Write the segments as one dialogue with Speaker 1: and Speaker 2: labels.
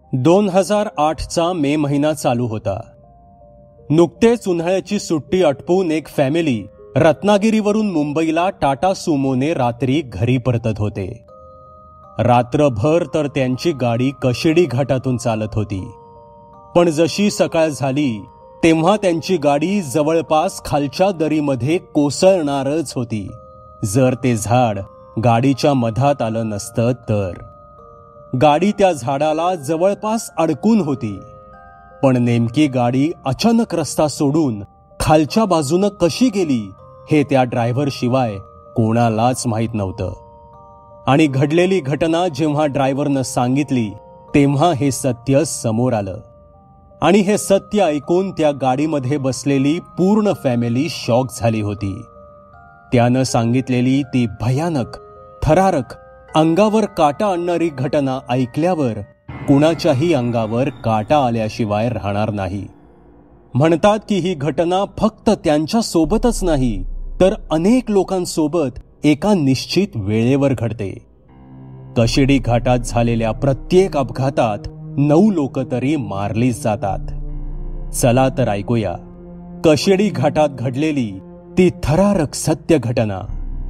Speaker 1: 2008चा मे महिना चालू होता. नुकतेच उन्हाळ्याची सुट्टी आटपून एक फॅमिली रत्नागिरीवरून मुंबईला टाटा सुमोने रात्री घरी परतत होते. रात्रभर तर त्यांची गाडी कशिडी घाटातून चालत होती. पण जशी सकाळ झाली तेव्हा त्यांची गाडी जवळपास खालच्या दरीमध्ये कोसळणारच होती, जर ते झाड गाडीच्या मधात आलं नसतं तर. गाडी त्या झाडाला जवळपास अडकून होती. पण नेमकी गाडी अचानक रस्ता सोडून खालच्या बाजूनं कशी गेली हे त्या ड्रायव्हर शिवाय कोणालाच माहीत नव्हतं. आणि घडलेली घटना जेव्हा ड्रायव्हरनं सांगितली तेव्हा हे सत्य समोर आलं. आणि हे सत्य ऐकून त्या गाडीमध्ये बसलेली पूर्ण फॅमिली शॉक झाली होती. त्यानं सांगितलेली ती भयानक, थरारक, अंगावर काटा आणणारी घटना ऐकल्यावर कुणाच्याही अंगावर काटा आल्याशिवाय राहणार नाही. म्हणतात की ही घटना फक्त त्यांच्या सोबतच नाही तर अनेक लोकांसोबत एका निश्चित वेळेवर घडते. कशिडी घाटात झालेल्या प्रत्येक अपघातात 9 लोक तरी मारलीच जातात. चला तर ऐकूया कशिडी घाटात घडलेली ती थरारक सत्य घटना.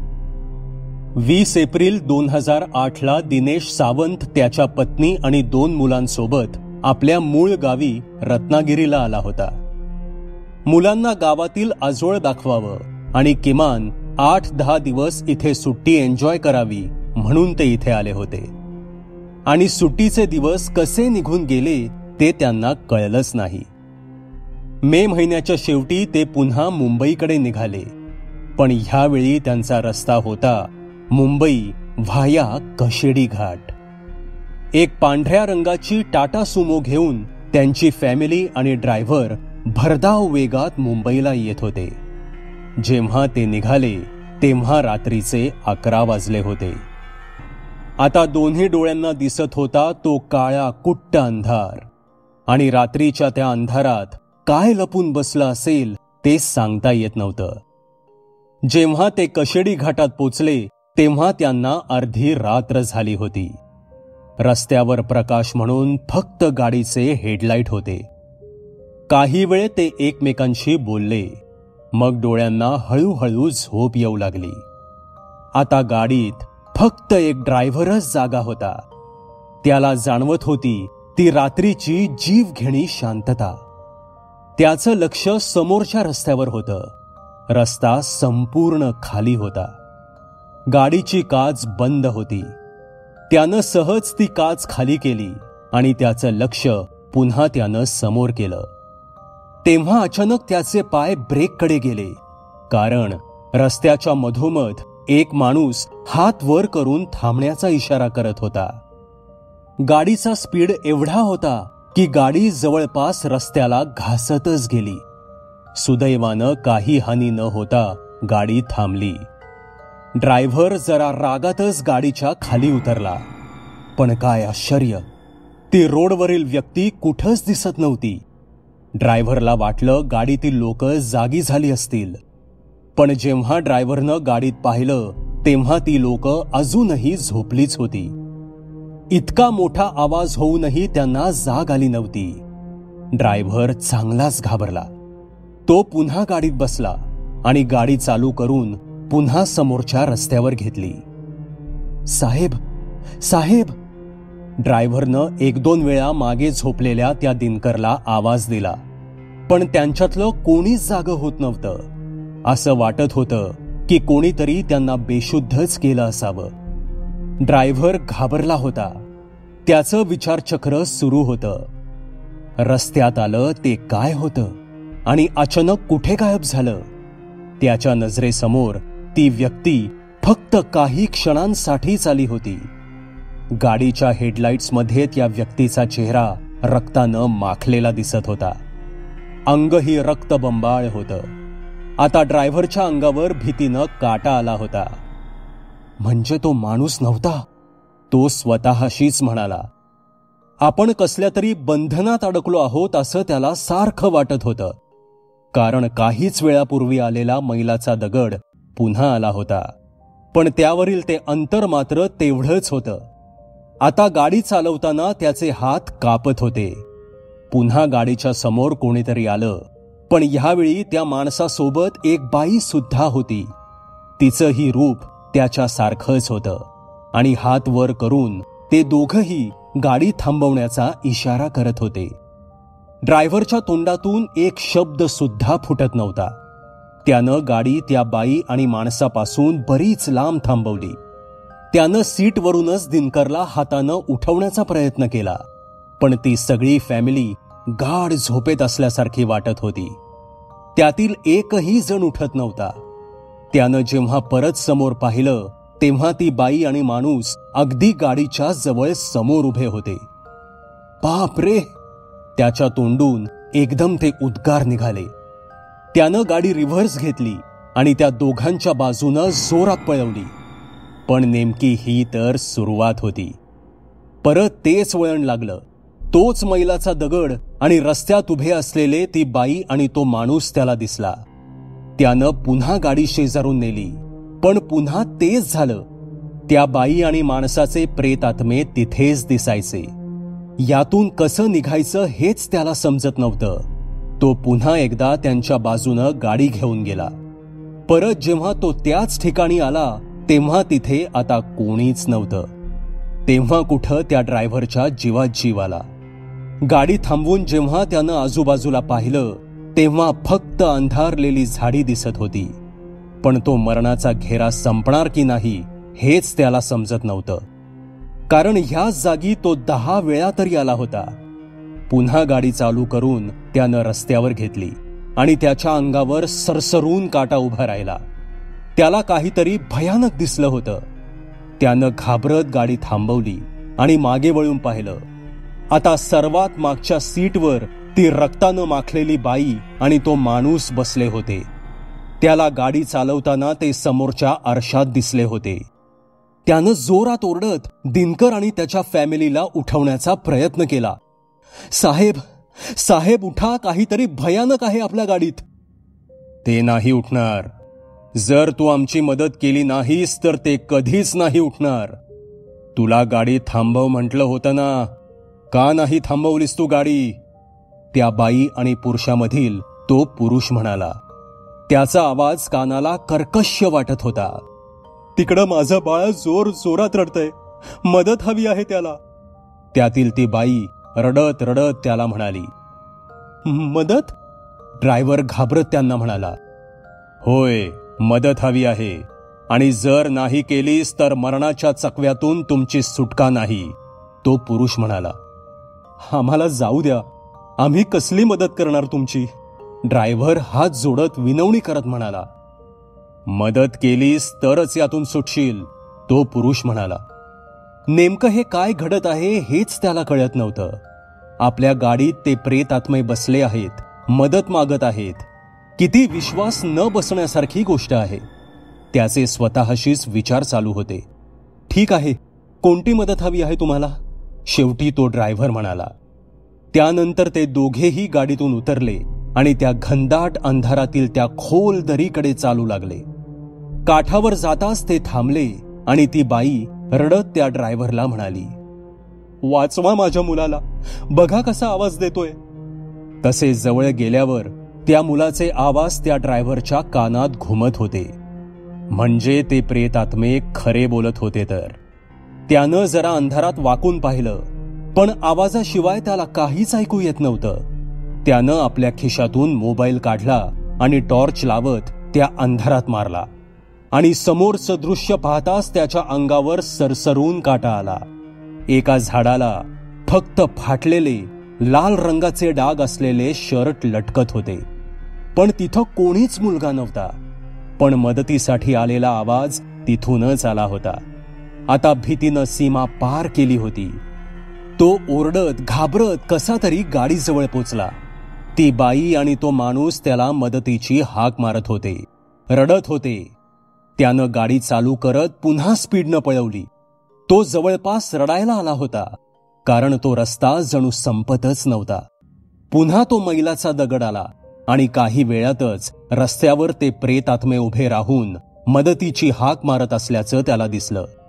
Speaker 1: 20 एप्रिल 2008ला दिनेश सावंत त्याच्या पत्नी आणि 2 मुलांसोबत आपल्या मूळ गावी रत्नागिरीला आला होता. मुलांना गावातील आजोळ दाखवावं आणि किमान 8-10 दिवस इथे सुट्टी एन्जॉय करावी म्हणून ते इथे आले होते. आणि सुट्टीचे दिवस कसे निघून गेले ते त्यांना कळलंच नाही. मे महिन्याच्या शेवटी ते पुन्हा मुंबईकडे निघाले. पण ह्यावेळी त्यांचा रस्ता होता मुंबई व्हाया कशिडी घाट. एक पांढऱ्या रंगाची टाटा सुमो घेऊन त्यांची फॅमिली आणि ड्रायव्हर भरधाव वेगात मुंबईला येत होते. जेव्हा ते निघाले तेव्हा रात्रीचे 11 वाजले होते. आता दोन्ही डोळ्यांना दिसत होता तो काळा कुट्ट अंधार. आणि रात्रीच्या त्या अंधारात काय लपून बसलं असेल ते सांगता येत नव्हतं. जेव्हा ते कशिडी घाटात पोचले तेव्हा त्यांना अर्धी रात्र झाली होती. रस्त्यावर प्रकाश म्हणून फक्त गाडीचे हेडलाईट होते. काही वेळ ते एकमेकांशी बोलले. मग डोळ्यांना हळूहळू झोप येऊ लागली. आता गाडीत फक्त एक ड्रायव्हरच जागा होता. त्याला जाणवत होती ती रात्रीची जीवघेणी शांतता. त्याचं लक्ष समोरच्या रस्त्यावर होतं. रस्ता संपूर्ण खाली होता. गाडीची काच बंद होती. त्यानं सहज ती काच खाली केली आणि त्याचं लक्ष पुन्हा त्यानं समोर केलं. तेव्हा अचानक त्याचे पाय ब्रेककडे गेले, कारण रस्त्याच्या मधोमध एक माणूस हात वर करून थांबण्याचा इशारा करत होता. गाडीचा स्पीड एवढा होता की गाडी जवळपास रस्त्याला घासतच गेली. सुदैवानं काही हानी न होता गाडी थांबली. ड्रायव्हर जरा रागातच गाडीच्या खाली उतरला. पण काय आश्चर्य, ती रोडवरील व्यक्ती कुठंच दिसत नव्हती. ड्रायव्हरला वाटलं गाडीतील लोक जागी झाली असतील. पण जेव्हा ड्रायव्हरनं गाडीत पाहिलं तेव्हा ती लोक अजूनही झोपलीच होती. इतका मोठा आवाज होऊनही त्यांना जाग आली नव्हती. ड्रायव्हर चांगलाच घाबरला. तो पुन्हा गाडीत बसला आणि गाडी चालू करून पुन्हा समोरच्या रस्त्यावर घेतली. साहेब साहेब, ड्रायव्हरनं 1-2 वेळा मागे झोपलेल्या त्या दिनकरला आवाज दिला. पण त्यांच्यातलं कोणीच जागं होत नव्हतं. असं वाटत होतं की कोणीतरी त्यांना बेशुद्धच केलं असावं. ड्रायव्हर घाबरला होता. त्याचं विचारचक्र सुरू होतं. रस्त्यात आलं ते काय होतं आणि अचानक कुठे गायब झालं? त्याच्या नजरेसमोर ती व्यक्ती फक्त काही क्षणांसाठीच आली होती. गाडीच्या हेडलाईट्समध्ये त्या व्यक्तीचा चेहरा रक्तानं माखलेला दिसत होता. अंगही रक्तबंबाळ होतं. आता ड्रायव्हरच्या अंगावर भीतीनं काटा आला होता. म्हणजे तो माणूस नव्हता, तो स्वतःशीच म्हणाला. आपण कसल्या तरी बंधनात अडकलो आहोत असं त्याला सारखं वाटत होतं. कारण काहीच वेळापूर्वी आलेला मैलाचा दगड पुन्हा आला होता. पण त्यावरील ते अंतर मात्र तेवढंच होतं. आता गाडी चालवताना त्याचे हात कापत होते. पुन्हा गाडीच्या समोर कोणीतरी आलं, पण ह्यावेळी त्या माणसासोबत एक बाई सुद्धा होती. तिचंही रूप त्याच्यासारखंच होतं आणि हात वर करून ते दोघंही गाडी थांबवण्याचा इशारा करत होते. ड्रायव्हरच्या तोंडातून एक शब्द सुद्धा फुटत नव्हता. त्यानं गाडी त्या बाई आणि माणसापासून बरीच लांब थांबवली. त्यानं सीटवरूनच दिनकरला हातानं उठवण्याचा प्रयत्न केला, पण ती सगळी फॅमिली गाढ झोपेत असल्यासारखी वाटत होती. त्यातील एकही जण उठत नव्हता. त्यानं जेव्हा परत समोर पाहिलं तेव्हा ती बाई आणि माणूस अगदी गाडीच्या जवळ समोर उभे होते. बाप रे! त्याच्या तोंडून एकदम ते उद्गार निघाले. त्यानं गाडी रिव्हर्स घेतली आणि त्या दोघांच्या बाजूनं जोरात पळवली. पण नेमकी ही तर सुरुवात होती. परत तेच वळण लागलं. तोच मैलाचा दगड आणि रस्त्यात उभे असलेले ती बाई आणि तो माणूस त्याला दिसला. त्यानं पुन्हा गाडी शेजारून नेली, पण पुन्हा तेच झालं. त्या बाई आणि माणसाचे प्रेतात्मे तिथेच दिसायचे. यातून कसं निघायचं हेच त्याला समजत नव्हतं. तो पुन्हा एकदा त्यांच्या बाजूनं गाडी घेऊन गेला. परत जेव्हा तो त्याच ठिकाणी आला तेव्हा तिथे आता कोणीच नव्हतं. तेव्हा कुठं त्या ड्रायव्हरच्या जीवात जीव आला. गाडी थांबवून जेव्हा त्यानं आजूबाजूला पाहिलं तेव्हा फक्त अंधारलेली झाडी दिसत होती. पण तो मरणाचा घेरा संपणार की नाही हेच त्याला समजत नव्हतं. कारण ह्याच जागी तो 10 वेळा तरी आला होता. पुन्हा गाडी चालू करून त्यानं रस्त्यावर घेतली आणि त्याच्या अंगावर सरसरून काटा उभा राहिला. त्याला काहीतरी भयानक दिसलं होतं. त्यानं घाबरत गाडी थांबवली आणि मागे वळून पाहिलं. आता सर्वात मागच्या सीटवर ती रक्तानं माखलेली बाई आणि तो माणूस बसले होते. त्याला गाडी चालवताना ते समोरच्या आरशात दिसले होते. त्यानं जोरात ओरडत दिनकर आणि त्याच्या फॅमिलीला उठवण्याचा प्रयत्न केला. साहेब, साहेब उठा, काहीतरी भयानक आहे आपल्या गाडीत. ते नाही उठणार. जर तू आमची मदत केली नाहीस तर ते कधीच नाही उठणार. तुला गाडी थांबव म्हटलं होतं ना, का नाही थांबवलीस तू गाडी? त्या बाई आणि पुरुषामधील तो पुरुष म्हणाला. त्याचा आवाज कानाला कर्कश वाटत होता. तिकडं माझं बाळ जोर जोरात रडतंय, मदत हवी आहे त्याला. त्यातील ती बाई रडत रडत त्याला म्हणाली. मदत? ड्रायव्हर घाबरत त्यांना म्हणाला. होय, मदत हवी आहे आणि जर नाही केलीस तर मरणाच्या चकव्यातून तुमची सुटका नाही. तो पुरुष म्हणाला. आम्हाला जाऊ द्या, आम्ही कसली मदत करणार तुमची? ड्रायव्हर हात जोडत विनवणी करत म्हणाला. मदत केलीस तरच यातून सुटशील, तो पुरुष म्हणाला. नेमकं हे काय घडत आहे हेच त्याला कळत नव्हतं. आपल्या गाडीत ते प्रेतात्मे बसले आहेत, मदत मागत आहेत. किती विश्वास न बसण्यासारखी गोष्ट आहे. त्याचे स्वतःशीच विचार चालू होते. ठीक आहे, कोणती मदत हवी आहे तुम्हाला? शेवटी तो ड्रायव्हर म्हणाला. त्यानंतर ते दोघेही गाडीतून उतरले आणि त्या घनदाट अंधारातील त्या खोल दरीकडे चालू लागले. काठावर जाताच ते थांबले आणि ती बाई रडत त्या ड्रायव्हरला म्हणाली. वाचवा माझ्या मुलाला, बघा कसा आवाज देतोय. तसे जवळ गेल्यावर त्या मुलाचे आवाज त्या ड्रायव्हरच्या कानात घुमत होते. म्हणजे ते प्रेतात्मे खरे बोलत होते. तर त्यानं जरा अंधारात वाकून पाहिलं, पण आवाजाशिवाय त्याला काहीच ऐकू येत नव्हतं. त्यानं आपल्या खिशातून मोबाईल काढला आणि टॉर्च लावत त्या अंधारात मारला आणि समोरचं दृश्य पाहताच त्याच्या अंगावर सरसरून काटा आला. एका झाडाला फक्त फाटलेले लाल रंगाचे डाग असलेले शर्ट लटकत होते, पण तिथं कोणीच मुलगा नव्हता. पण मदतीसाठी आलेला आवाज तिथूनच आला होता. आता भीतीनं सीमा पार केली होती. तो ओरडत घाबरत कसा तरी गाडीजवळ पोचला. ती बाई आणि तो माणूस त्याला मदतीची हाक मारत होते, रडत होते. त्यानं गाडी चालू करत पुन्हा स्पीडनं पळवली. तो जवळपास रडायला आला होता, कारण तो रस्ता जणू संपतच नव्हता. पुन्हा तो मैलाचा दगड आला आणि काही वेळातच रस्त्यावर ते प्रेतात्मे उभे राहून मदतीची हाक मारत असल्याचं त्याला दिसलं.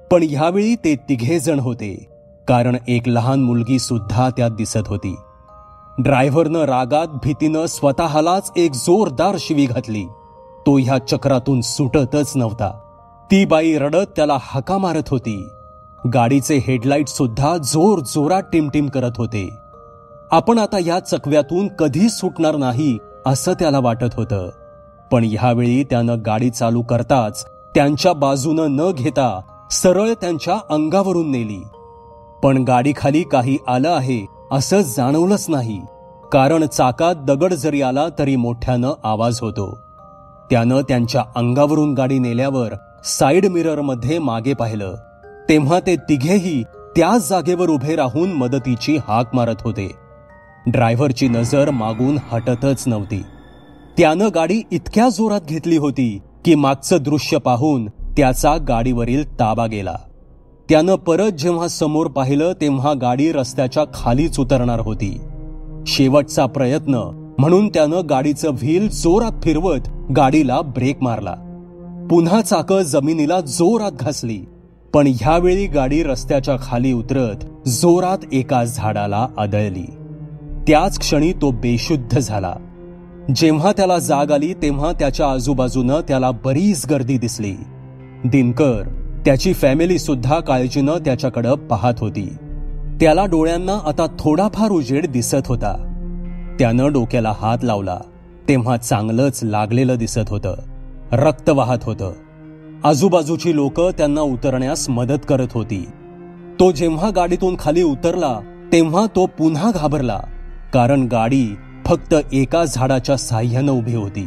Speaker 1: पण ह्यावेळी ते तिघे जण होते, कारण एक लहान मुलगी सुद्धा त्यात दिसत होती. ड्रायव्हरनं रागात भीतीनं स्वतःलाच एक जोरदार शिवी घातली. तो ह्या चक्रातून सुटतच नव्हता. ती बाई रडत त्याला हाका मारत होती. गाडीचे हेडलाईट सुद्धा जोर जोरात टिमटिम करत होते. आपण आता या चकव्यातून कधी सुटणार नाही असं त्याला वाटत होतं. पण ह्यावेळी त्यानं गाडी चालू करताच त्यांच्या बाजूनं न घेता सरळ त्यांच्या अंगावरून नेली. पण गाडीखाली काही आलं आहे असं जाणवलंच नाही, कारण चाकात दगड जरी आला तरी मोठ्यानं आवाज होतो. त्यानं त्यांच्या अंगावरून गाडी नेल्यावर साईड मिररमध्ये मागे पाहिलं, तेव्हा ते तिघेही त्याच जागेवर उभे राहून मदतीची हाक मारत होते. ड्रायव्हरची नजर मागून हटतच नव्हती. त्यानं गाडी इतक्या जोरात घेतली होती की मागचं दृश्य पाहून त्याचा गाडीवरील ताबा गेला. त्यानं परत जेव्हा समोर पाहिलं तेव्हा गाडी रस्त्याच्या खालीच उतरणार होती. शेवटचा प्रयत्न म्हणून त्यानं गाडीचं व्हील जोरात फिरवत गाडीला ब्रेक मारला. पुन्हा चाकं जमिनीला जोरात घासली. पण ह्यावेळी गाडी रस्त्याच्या खाली उतरत जोरात एका झाडाला आदळली. त्याच क्षणी तो बेशुद्ध झाला. जेव्हा त्याला जाग आली तेव्हा त्याच्या आजूबाजूनं त्याला बरीच गर्दी दिसली. दिनकर, त्याची फॅमिली सुद्धा काळजीनं त्याच्याकडे पाहत होती. त्याला डोळ्यांना आता थोडाफार उजेड दिसत होता. त्यानं डोक्याला हात लावला तेव्हा चांगलंच लागलेलं दिसत होतं. रक्त वाहत होतं. आजूबाजूची लोक त्यांना उतरण्यास मदत करत होती. तो जेव्हा गाडीतून खाली उतरला तेव्हा तो पुन्हा घाबरला, कारण गाडी फक्त एका झाडाच्या साह्यानं उभी होती.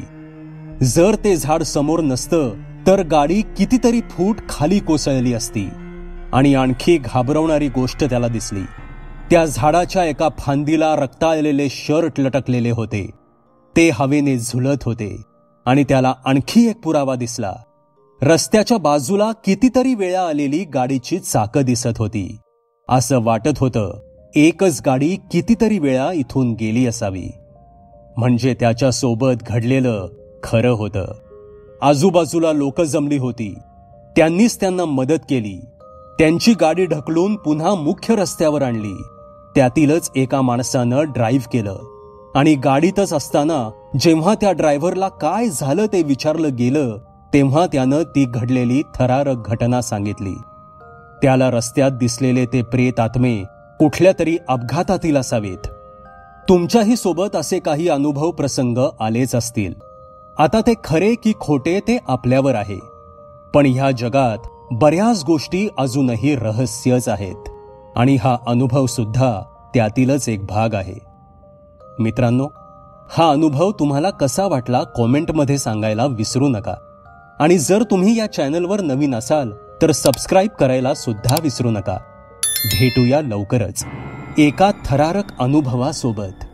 Speaker 1: जर ते झाड समोर नसतं तर गाडी कितीतरी फूट खाली कोसळली असती. आणि आणखी घाबरवणारी गोष्ट त्याला दिसली. त्या झाडाच्या एका फांदीला रक्ताळलेले शर्ट लटकलेले होते. ते हवेने झुलत होते. आणि त्याला आणखी एक पुरावा दिसला. रस्त्याच्या बाजूला कितीतरी वेळा आलेली गाडीची चाकं दिसत होती. असं वाटत होतं एकच गाडी कितीतरी वेळा इथून गेली असावी. म्हणजे त्याच्या सोबत घडलेलं खरं होतं. आजूबाजूला लोक जमली होती. त्यांनीच त्यांना मदत केली. त्यांची गाडी ढकलून पुन्हा मुख्य रस्त्यावर आणली. त्यातीलच एका माणसानं ड्राईव्ह केलं. आणि गाडीतच असताना जेव्हा त्या ड्रायव्हरला काय झालं ते विचारलं गेलं तेव्हा त्यानं ती घडलेली थरारक घटना सांगितली. त्याला रस्त्यात दिसलेले ते प्रेत आत्मे कुठल्या तरी अपघातातील असावेत. तुमच्याही सोबत असे काही अनुभव प्रसंग आलेच असतील. आता ते खरे की खोटे ते आपल्यावर आहे. पण ह्या जगात बऱ्याच गोष्टी अजूनही रहस्यच आहेत. आणि हा अनुभव सुद्धा त्यातीलच एक भाग आहे. मित्रांनो, हा अनुभव तुम्हाला कसा वाटला कॉमेंटमध्ये सांगायला विसरू नका. आणि जर तुम्ही या चॅनलवर नवीन असाल तर सबस्क्राईब करायला सुद्धा विसरू नका. भेटूया लवकरच एका थरारक अनुभवासोबत.